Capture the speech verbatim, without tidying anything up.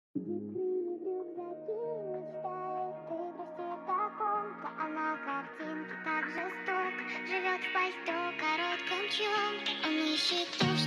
Крылья в рюкзаке мечтает, ты простит о ком-то, а на картинке так жестоко живет в пальто коротком чем-то. Он ищет то,